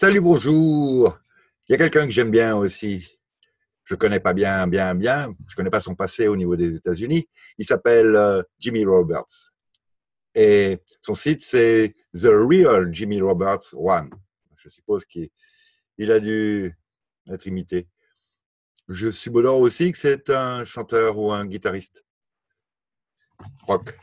Salut, bonjour. Il y a quelqu'un que j'aime bien aussi. Je connais pas bien. Je connais pas son passé au niveau des États-Unis. Il s'appelle Jimmy Roberts. Et son site, c'est The Real Jimmy Roberts One. Je suppose qu'il a dû être imité. Je suppose aussi que c'est un chanteur ou un guitariste rock.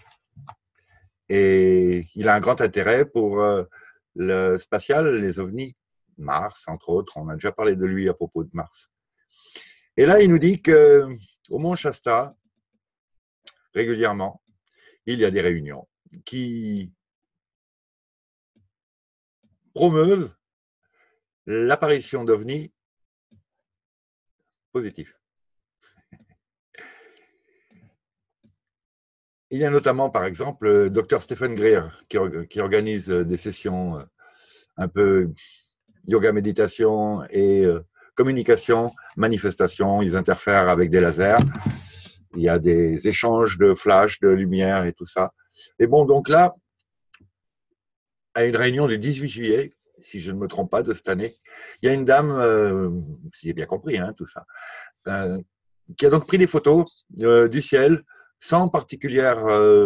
Et il a un grand intérêt pour le spatial, les ovnis, Mars, entre autres. On a déjà parlé de lui à propos de Mars. Et là, il nous dit qu'au Mont Shasta, régulièrement, il y a des réunions qui promeuvent l'apparition d'ovnis positifs. Il y a notamment, par exemple, le Dr Stephen Greer qui organise des sessions un peu yoga, méditation et communication, manifestation. Ils interfèrent avec des lasers. Il y a des échanges de flash, de lumière et tout ça. Et bon, donc là, à une réunion du 18 juillet, si je ne me trompe pas, de cette année, il y a une dame, si j'ai bien compris, hein, tout ça, qui a donc pris des photos du ciel sans particulière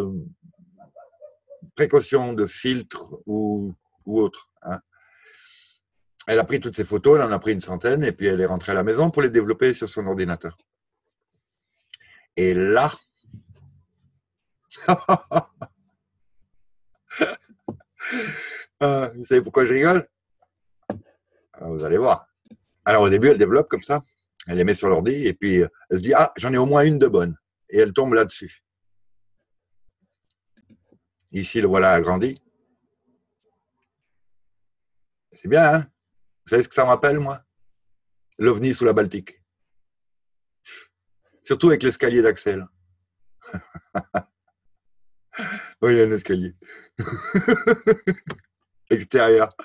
précaution de filtre ou autre. Hein. Elle a pris toutes ces photos, elle en a pris une centaine, et puis elle est rentrée à la maison pour les développer sur son ordinateur. Et là, vous savez pourquoi je rigole? Vous allez voir. Alors au début, elle développe comme ça, elle les met sur l'ordi, et puis elle se dit, ah, j'en ai au moins une de bonne. Et elle tombe là-dessus. Ici, le voilà agrandi. C'est bien, hein? Vous savez ce que ça me rappelle, moi? L'OVNI sous la Baltique. Surtout avec l'escalier d'Axel. Oui, il y a un escalier. Extérieur.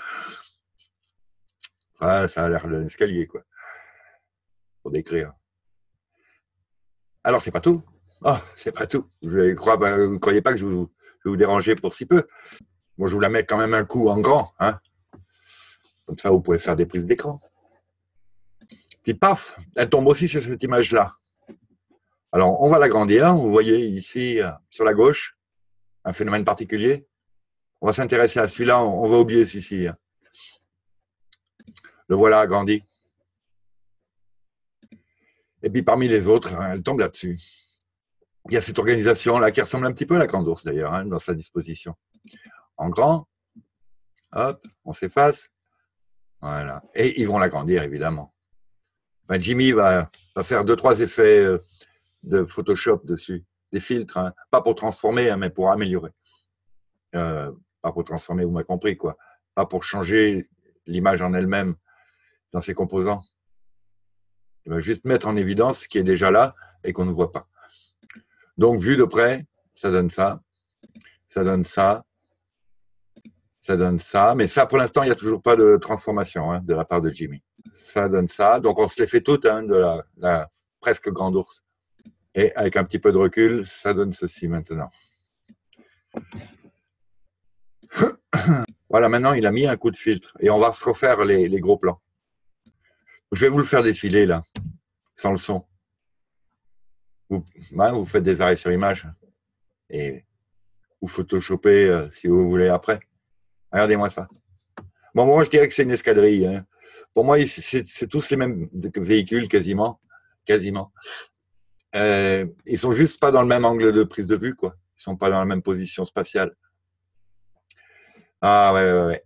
Ah, ça a l'air d'un escalier, quoi. Pour décrire. Alors, c'est pas tout. Oh, c'est pas tout. Vous ne croyez pas que je vais vous déranger pour si peu. Moi, je vous la mets quand même un coup en grand. Hein. Comme ça, vous pouvez faire des prises d'écran. Puis, paf, elle tombe aussi sur cette image-là. Alors, on va l'agrandir. Vous voyez ici, sur la gauche, un phénomène particulier. On va s'intéresser à celui-là. On va oublier celui-ci. Le voilà agrandi. Et puis, parmi les autres, elle tombe là-dessus. Il y a cette organisation-là qui ressemble un petit peu à la Grande Ourse, d'ailleurs, hein, dans sa disposition. En grand, hop, on s'efface. Voilà. Et ils vont l'agrandir, évidemment. Ben, Jimmy va faire 2-3 effets de Photoshop dessus, des filtres, hein. Pas pour transformer, hein, mais pour améliorer. Pas pour transformer, vous m'avez compris, quoi. Pas pour changer l'image en elle-même dans ses composants. Il va juste mettre en évidence ce qui est déjà là et qu'on ne voit pas. Donc, vu de près, ça donne ça, ça donne ça, ça donne ça. Mais ça, pour l'instant, il n'y a toujours pas de transformation hein, de la part de Jimmy. Ça donne ça. Donc, on se les fait toutes hein, de la presque Grande Ourse. Et avec un petit peu de recul, ça donne ceci maintenant. Voilà, maintenant, il a mis un coup de filtre. Et on va se refaire les gros plans. Je vais vous le faire défiler, là, sans le son. Vous faites des arrêts sur image. Et vous photoshopez si vous voulez après. Regardez-moi ça. Bon, moi, je dirais que c'est une escadrille. Hein. Pour moi, c'est tous les mêmes véhicules, quasiment. Ils sont juste pas dans le même angle de prise de vue, quoi. Ils sont pas dans la même position spatiale. Ah, ouais.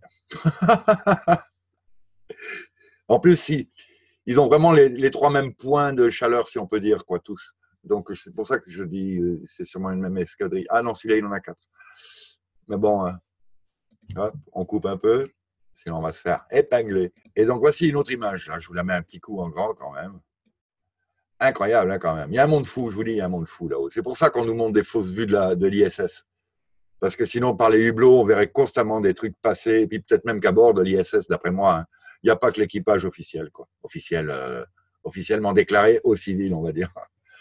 En plus, ils ont vraiment les 3 mêmes points de chaleur, si on peut dire, quoi, tous. Donc, c'est pour ça que je dis c'est sûrement une même escadrille. Ah non, celui-là, il en a 4. Mais bon, hop, on coupe un peu, sinon on va se faire épingler. Et donc, voici une autre image. Là, je vous la mets un petit coup en grand quand même. Incroyable, hein, quand même. Il y a un monde fou, je vous dis, il y a un monde fou là-haut. C'est pour ça qu'on nous montre des fausses vues de l'ISS. Parce que sinon, par les hublots, on verrait constamment des trucs passer. Et puis peut-être même qu'à bord de l'ISS, d'après moi, hein, il n'y a pas que l'équipage officiel, quoi. Officiellement déclaré au civil, on va dire.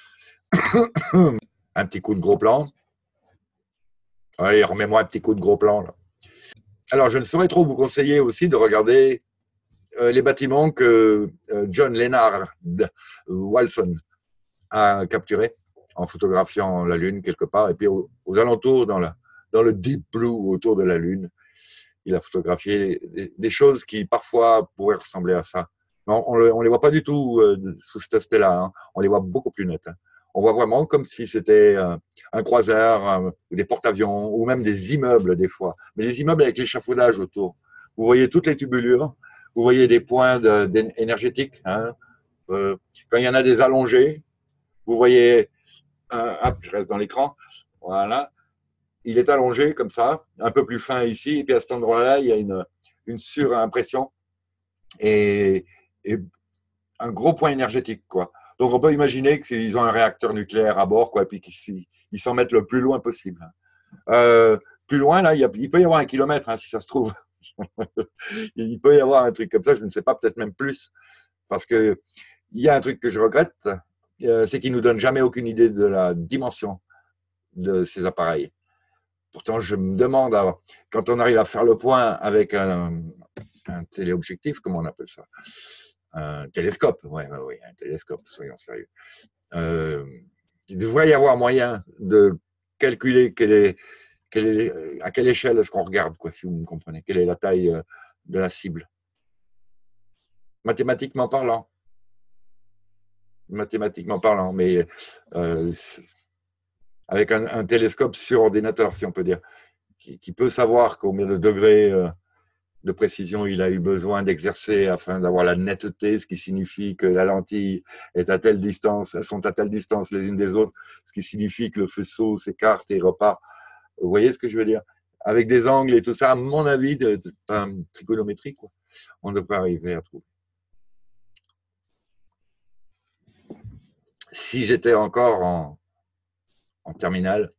Un petit coup de gros plan. Allez, remets-moi un petit coup de gros plan. Là. Alors, je ne saurais trop vous conseiller aussi de regarder les bâtiments que John Lennard Wilson a capturés en photographiant la Lune quelque part. Et puis aux alentours, dans le deep blue autour de la Lune, il a photographié des choses qui parfois pourraient ressembler à ça. Mais on ne les voit pas du tout sous cet aspect-là. Hein. On les voit beaucoup plus net. Hein. On voit vraiment comme si c'était un croiseur, des porte-avions ou même des immeubles des fois. Mais des immeubles avec l'échafaudage autour. Vous voyez toutes les tubulures, vous voyez des points énergétiques. Hein. Quand il y en a des allongés, vous voyez, je reste dans l'écran, voilà, il est allongé comme ça, un peu plus fin ici, et puis à cet endroit-là, il y a une surimpression et un gros point énergétique, quoi. Donc on peut imaginer qu'ils ont un réacteur nucléaire à bord, quoi, et puis qu'ils s'en mettent le plus loin possible. Plus loin, là, il peut y avoir 1 kilomètre, hein, si ça se trouve. Il peut y avoir un truc comme ça, je ne sais pas, peut-être même plus, parce que il y a un truc que je regrette, c'est qu'ils nous donnent jamais aucune idée de la dimension de ces appareils. Pourtant, je me demande, quand on arrive à faire le point avec un téléobjectif, comment on appelle ça? Un télescope, oui, un télescope, soyons sérieux. Il devrait y avoir moyen de calculer à quelle échelle est-ce qu'on regarde, quoi, si vous me comprenez, quelle est la taille de la cible. Mathématiquement parlant, mais avec un télescope sur ordinateur, si on peut dire, qui peut savoir combien de degrés de précision il a eu besoin d'exercer afin d'avoir la netteté, ce qui signifie que la lentille est à telle distance, elles sont à telle distance les unes des autres, ce qui signifie que le faisceau s'écarte et repart. Vous voyez ce que je veux dire? Avec des angles et tout ça, à mon avis, pas trigonométrie, quoi, on devrait arriver à trouver. Si j'étais encore en terminale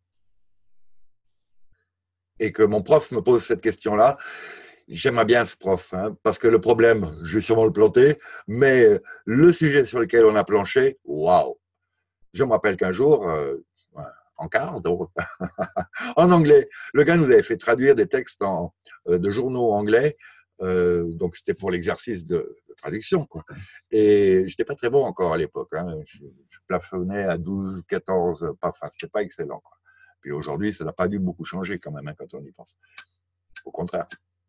et que mon prof me pose cette question-là, j'aimerais bien ce prof, hein, parce que le problème, je vais sûrement le planter, mais le sujet sur lequel on a planché, waouh! Je me rappelle qu'un jour, en quart, en anglais, le gars nous avait fait traduire des textes de journaux anglais, donc c'était pour l'exercice de traduction, quoi. Et j'étais pas très bon encore à l'époque, hein. Je plafonnais à 12, 14, enfin, c'était pas excellent, quoi. Puis aujourd'hui, ça n'a pas dû beaucoup changer quand même, hein, quand on y pense. Au contraire.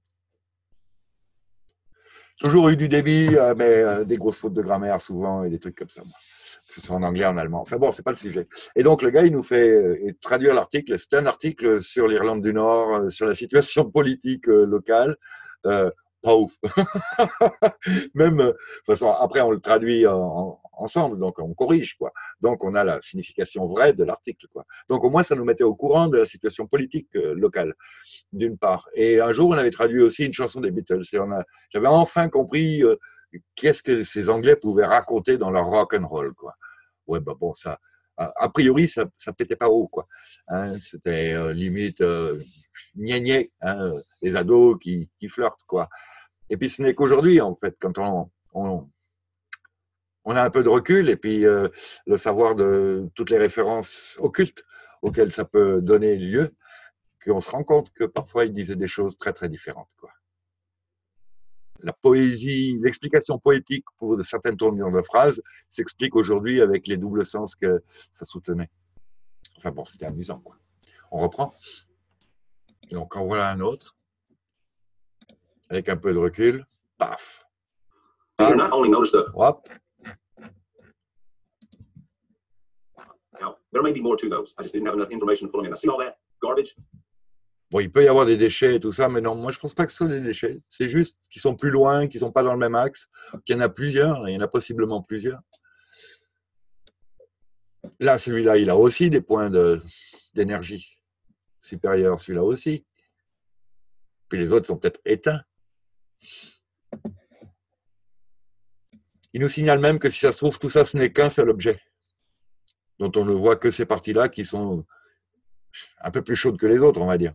Toujours eu du débit, mais des grosses fautes de grammaire souvent et des trucs comme ça. Que ce soit en anglais, en allemand. Enfin bon, c'est pas le sujet. Et donc le gars, il nous fait traduire l'article. C'était un article sur l'Irlande du Nord, sur la situation politique locale. Pas ouf. Même, de toute façon, après on le traduit ensemble, donc on corrige, quoi. Donc on a la signification vraie de l'article, quoi. Donc au moins ça nous mettait au courant de la situation politique locale, d'une part. Et un jour on avait traduit aussi une chanson des Beatles. Et j'avais enfin compris qu'est-ce que ces Anglais pouvaient raconter dans leur rock and roll, quoi. Ouais, bah bon, ça, a priori, ça pétait pas haut, quoi. Hein, c'était limite gna-gna, hein, les ados qui flirtent, quoi. Et puis ce n'est qu'aujourd'hui, en fait, quand on a un peu de recul et puis le savoir de toutes les références occultes auxquelles ça peut donner lieu, qu'on se rend compte que parfois ils disaient des choses très très différentes, quoi. La poésie, l'explication poétique pour certaines tournures de phrases s'explique aujourd'hui avec les doubles sens que ça soutenait. Enfin bon, c'était amusant, quoi. On reprend. Donc en voilà un autre. Avec un peu de recul. Paf. Paf. Hop. Now, there may be more to those. I just didn't have enough information to pull them in. I see all that garbage. Bon, il peut y avoir des déchets et tout ça, mais non, moi je pense pas que ce soit des déchets. C'est juste qu'ils sont plus loin, qu'ils sont pas dans le même axe, qu'il y en a plusieurs, il y en a possiblement plusieurs. Là, celui-là, il a aussi des points d'énergie supérieurs, celui-là aussi. Puis les autres sont peut-être éteints. Il nous signale même que si ça se trouve, tout ça, ce n'est qu'un seul objet, dont on ne voit que ces parties-là qui sont un peu plus chaudes que les autres, on va dire.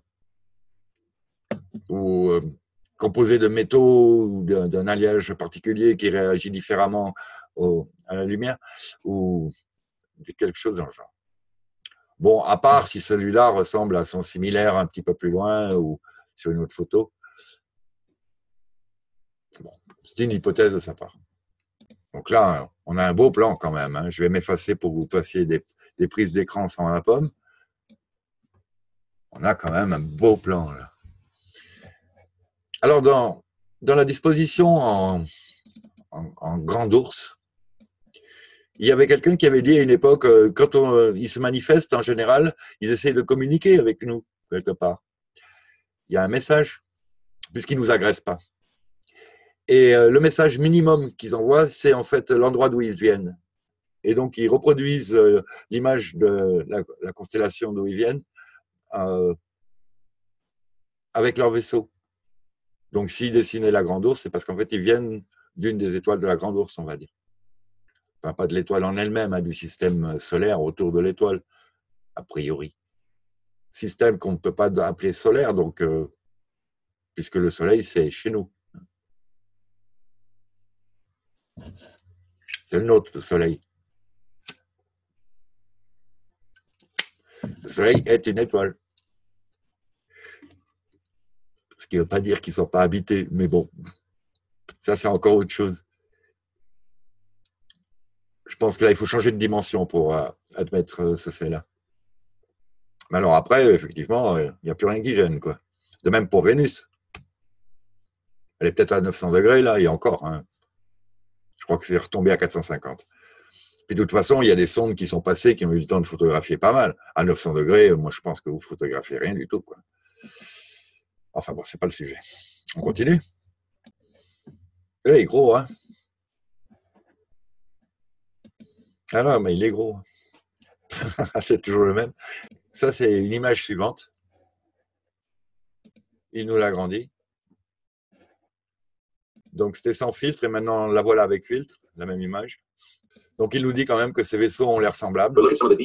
Ou composées de métaux ou d'un alliage particulier qui réagit différemment à la lumière, ou quelque chose dans le genre. Bon, à part si celui-là ressemble à son similaire un petit peu plus loin ou sur une autre photo. Bon, C'est une hypothèse de sa part. Donc là, on a un beau plan quand même. Hein. Je vais m'effacer pour que vous passiez des prises d'écran sans la pomme. On a quand même un beau plan là. Alors, dans la disposition en grand ours, il y avait quelqu'un qui avait dit à une époque, quand ils se manifestent, en général, ils essayent de communiquer avec nous, quelque part. Il y a un message, puisqu'ils ne nous agressent pas. Et le message minimum qu'ils envoient, c'est en fait l'endroit d'où ils viennent. Et donc, ils reproduisent l'image de la constellation d'où ils viennent avec leur vaisseau. Donc, s'ils dessinaient la Grande Ourse, c'est parce qu'en fait, ils viennent d'une des étoiles de la Grande Ourse, on va dire. Enfin, pas de l'étoile en elle-même, hein, du système solaire autour de l'étoile, a priori. Système qu'on ne peut pas appeler solaire, donc, puisque le Soleil, c'est chez nous. C'est le nôtre, le Soleil. Le Soleil est une étoile. Ce qui ne veut pas dire qu'ils ne sont pas habités, mais bon, ça, c'est encore autre chose. Je pense que là, il faut changer de dimension pour admettre ce fait-là. Mais alors après, effectivement, il n'y a plus rien qui gêne, quoi. De même pour Vénus. Elle est peut-être à 900 degrés, là, et encore. Hein. Je crois que c'est retombé à 450. Puis de toute façon, il y a des sondes qui sont passées, qui ont eu le temps de photographier pas mal. À 900 degrés, moi, je pense que vous ne photographiez rien du tout, quoi. Enfin bon, c'est pas le sujet. On continue. Il est gros, hein. Ah non, mais il est gros. C'est toujours le même. Ça, c'est une image suivante. Il nous l'agrandit. Donc, c'était sans filtre et maintenant, la voilà avec filtre, la même image. Donc, il nous dit quand même que ces vaisseaux ont l'air semblables.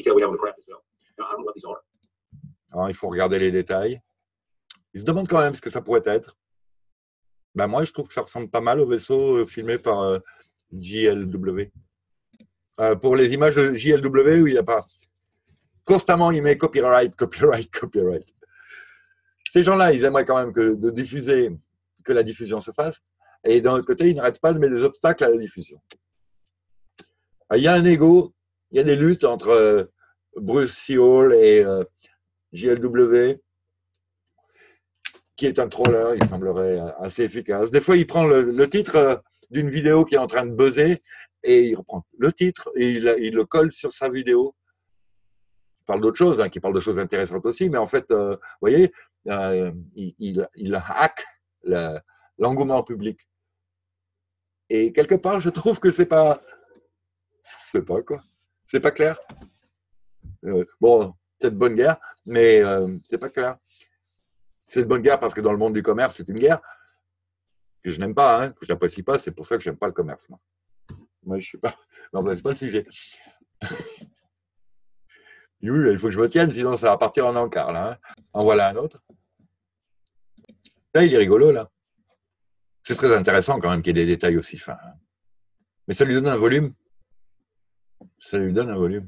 Alors, il faut regarder les détails. Il se demande quand même ce que ça pourrait être. Ben, moi, je trouve que ça ressemble pas mal au vaisseau filmé par JLW. Pour les images de JLW, où il n'y a pas... Constamment, il met copyright, copyright, copyright. Ces gens-là, ils aimeraient quand même que la diffusion se fasse. Et d'un autre côté, ils n'arrêtent pas de mettre des obstacles à la diffusion. Il y a un ego, il y a des luttes entre Bruce Seoul et JLW, qui est un troller, il semblerait assez efficace. Des fois, il prend le titre d'une vidéo qui est en train de buzzer et il reprend le titre et il le colle sur sa vidéo. Il parle d'autres choses, hein, qui parle de choses intéressantes aussi, mais en fait, vous voyez, il hack l'engouement public. Et quelque part, je trouve que c'est pas... Ça se fait pas, quoi. C'est pas clair. Bon, c'est de bonne guerre, mais c'est pas clair. C'est de bonne guerre parce que dans le monde du commerce, c'est une guerre que je n'aime pas, hein, que je n'apprécie pas. C'est pour ça que je n'aime pas le commerce. Moi, je suis pas... Non, c'est pas le sujet. Oui, il faut que je me tienne, sinon ça va partir en encart, là. Hein. En voilà un autre. Là, il est rigolo, là. C'est très intéressant quand même qu'il y ait des détails aussi fins. Hein. Mais ça lui donne un volume. Ça lui donne un volume.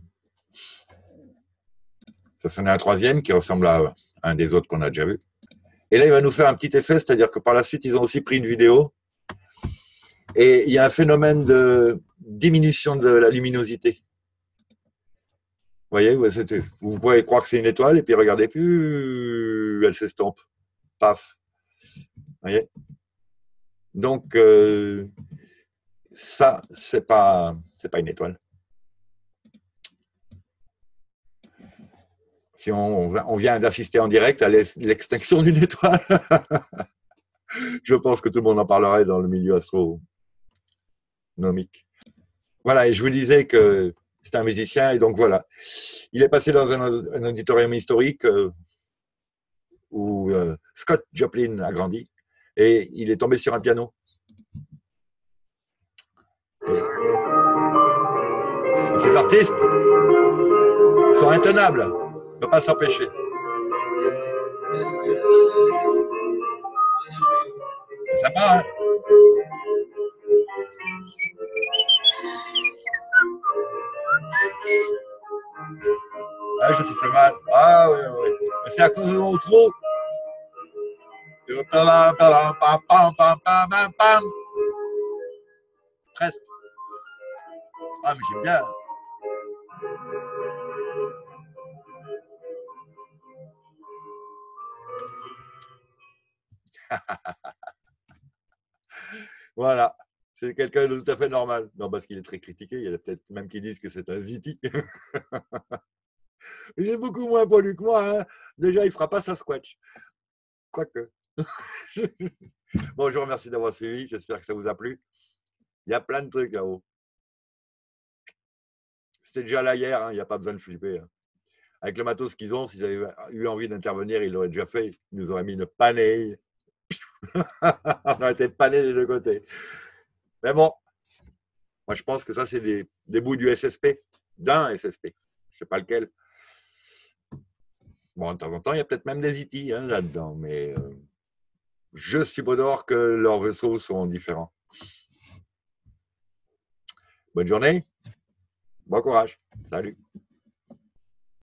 Ça, c'en est un troisième qui ressemble à un des autres qu'on a déjà vu. Et là, il va nous faire un petit effet, c'est-à-dire que par la suite, ils ont aussi pris une vidéo. Et il y a un phénomène de diminution de la luminosité. Vous voyez, vous pouvez croire que c'est une étoile, et puis regardez, plus elle s'estompe. Paf. Vous voyez? Donc, ça, c'est pas une étoile. Si on vient d'assister en direct à l'extinction d'une étoile, je pense que tout le monde en parlerait dans le milieu astronomique. Voilà, et je vous disais que c'est un musicien, et donc voilà. Il est passé dans un auditorium historique où Scott Joplin a grandi, et il est tombé sur un piano. Et ces artistes sont intenables, on ne peut pas s'empêcher. C'est sympa, hein? Ah, je siffle mal. Ah oui, oui. Mais c'est à cause de mon trou. Reste. Ah, mais j'aime bien. Voilà. C'est quelqu'un de tout à fait normal. Non, parce qu'il est très critiqué. Il y en a peut-être même qui disent que c'est un ziti. Il est beaucoup moins poilu que moi. Hein. Déjà, il ne fera pas sa squatch. Quoique. Bon, je vous remercie d'avoir suivi. J'espère que ça vous a plu. Il y a plein de trucs là-haut. C'était déjà là hier. Hein. Il n'y a pas besoin de flipper. Hein. Avec le matos qu'ils ont, s'ils avaient eu envie d'intervenir, ils l'auraient déjà fait. Ils nous auraient mis une panée. On aurait été panés des deux côtés. Mais bon, moi je pense que ça, c'est des bouts du SSP, d'un SSP. Je ne sais pas lequel. Bon, de temps en temps, il y a peut-être même des IT hein, là-dedans, mais je suppose que leurs vaisseaux sont différents. Bonne journée, bon courage, salut.